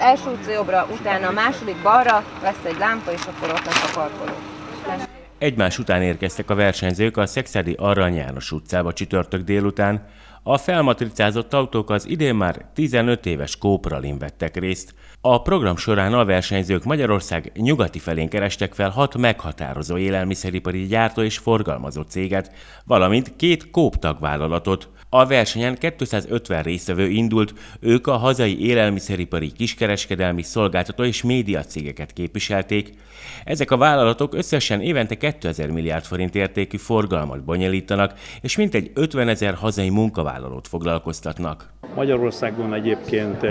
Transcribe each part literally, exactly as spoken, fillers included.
első utca jobbra, utána a második balra lesz egy lámpa, és akkor ott lesz a parkoló. Egymás után érkeztek a versenyzők a szekszárdi Arany János utcába csütörtök délután. A felmatricázott autók az idén már tizenöt éves Coop Rallyn vettek részt. A program során a versenyzők Magyarország nyugati felén kerestek fel hat meghatározó élelmiszeripari gyártó és forgalmazó céget, valamint két Coop tagvállalatot. A versenyen kétszázötven résztvevő indult, ők a hazai élelmiszeripari kiskereskedelmi szolgáltató és médiacégeket képviselték. Ezek a vállalatok összesen évente kétezer milliárd forint értékű forgalmat bonyolítanak, és mintegy ötvenezer hazai munkavállalót foglalkoztatnak. Magyarországon egyébként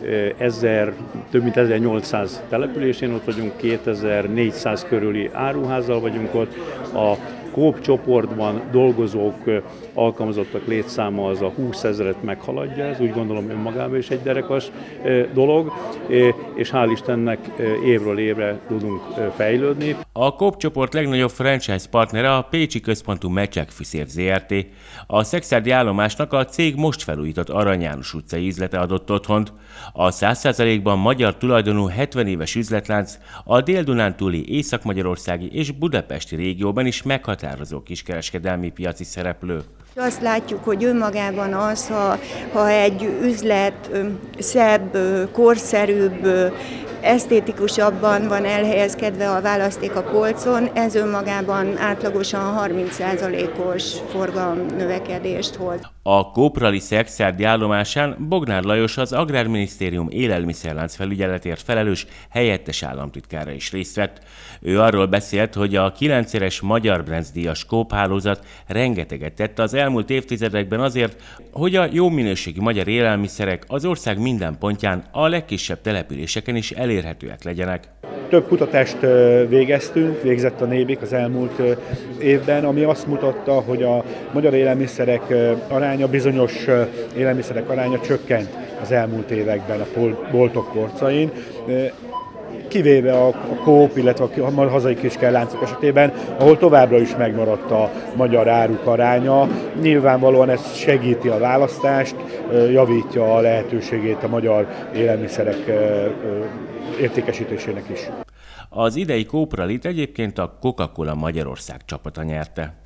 ezer, több mint ezernyolcszáz településén ott vagyunk, kétezer-négyszáz körüli áruházzal vagyunk ott. A Coop csoportban dolgozók, alkalmazottak létszáma az a húszezret meghaladja, ez úgy gondolom önmagában is egy derekas dolog, és hál' Istennek évről évre tudunk fejlődni. A Coop csoport legnagyobb franchise partnere a pécsi központú Mecsek-Fűszér zé er té. A szekszárdi állomásnak a cég most felújított Arany János utcai üzlete adott otthont. A száz százalékban magyar tulajdonú hetven éves üzletlánc a Dél-Dunántúli, észak-magyarországi és budapesti régióban is meghatározó kiskereskedelmi piaci szereplő. Azt látjuk, hogy önmagában az, ha, ha egy üzlet szebb, korszerűbb, esztétikusabban van elhelyezkedve a választék a polcon, ez önmagában átlagosan harminc százalékos forgalomnövekedést hoz. A Coop Rally szekszárdi állomásán Bognár Lajos, az Agrárminisztérium élelmiszerlánc felügyeletért felelős helyettes államtitkára is részt vett. Ő arról beszélt, hogy a kilencszeres Magyar Brands-díjas Coop hálózat rengeteget tett az elmúlt évtizedekben azért, hogy a jó minőségű magyar élelmiszerek az ország minden pontján, a legkisebb településeken is elérhetőek legyenek. Több kutatást végeztünk, végzett a nébik az elmúlt évben, ami azt mutatta, hogy a magyar élelmiszerek aránya, bizonyos élelmiszerek aránya csökkent az elmúlt években a boltok polcain, kivéve a Coop, illetve a hazai kiskerláncok esetében, ahol továbbra is megmaradt a magyar áruk aránya. Nyilvánvalóan ez segíti a választást, javítja a lehetőségét a magyar élelmiszerek értékesítésének is. Az idei Coop Rallyt egyébként a Coca-Cola Magyarország csapata nyerte.